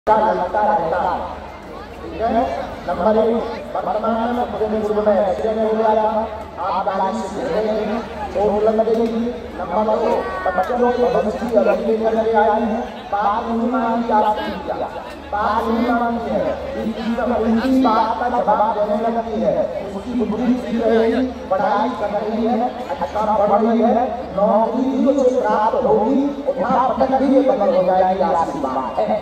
लगता रहता है। ठीक है, नंबर एक, वर्तमान में पूरे पूर्व में एक्सीडेंट हो गया था, आप गाड़ी से गिर गए थे, चोट लग गई। नंबर दो, बच्चों के भविष्य की अवधि लेकर के आई है, बात नहीं मानी आपकी क्या, बात नहीं मानी है, उनकी बात का जवाब देने लगती है, उसकी बुद्धि सीख रही, पढ़ाई कर रही है, अच्छा पढ़ रही है, नौकरी भी उसे प्राप्त होगी, उठा पटक भी बदल हो जाएगी, आपकी बात है।